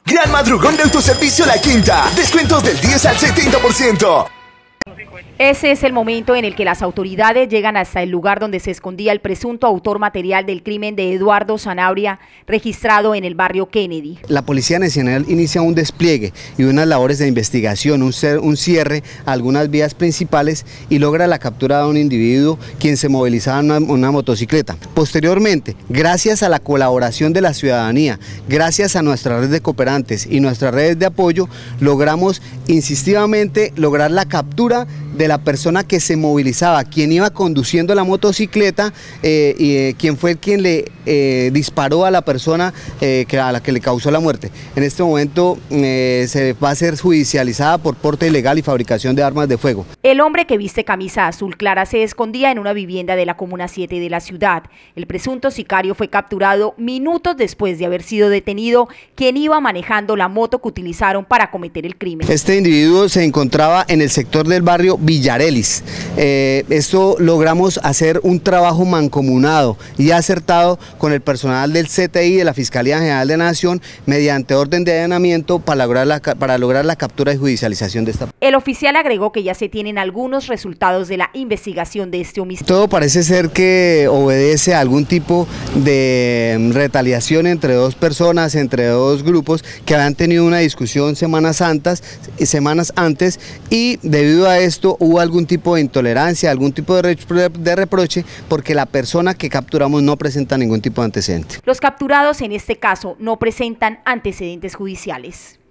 Gran madrugón de Autoservicio La Quinta. Descuentos del 10 al 70%. Ese es el momento en el que las autoridades llegan hasta el lugar donde se escondía el presunto autor material del crimen de Eduardo Sanabria, registrado en el barrio Kennedy. La Policía Nacional inicia un despliegue y unas labores de investigación, un cierre a algunas vías principales y logra la captura de un individuo quien se movilizaba en una motocicleta. Posteriormente, gracias a la colaboración de la ciudadanía, gracias a nuestra red de cooperantes y nuestras redes de apoyo, logramos insistivamente lograr la captura de la persona que se movilizaba, quien iba conduciendo la motocicleta y quien fue quien le disparó a la persona a la que le causó la muerte. En este momento se va a ser judicializada por porte ilegal y fabricación de armas de fuego. El hombre que viste camisa azul clara se escondía en una vivienda de la Comuna 7 de la ciudad. El presunto sicario fue capturado minutos después de haber sido detenido, quien iba manejando la moto que utilizaron para cometer el crimen. Este individuo se encontraba en el sector del barrio Villarelis. Esto logramos hacer un trabajo mancomunado y acertado con el personal del CTI de la Fiscalía General de la Nación mediante orden de allanamiento para lograr la captura y judicialización de esta. El oficial agregó que ya se tienen algunos resultados de la investigación de este homicidio. Todo parece ser que obedece a algún tipo de retaliación entre dos personas, entre dos grupos que habían tenido una discusión semanas antes y debido a esto hubo algún tipo de intolerancia, algún tipo de reproche porque la persona que capturamos no presenta ningún tipo de antecedente. Los capturados en este caso no presentan antecedentes judiciales.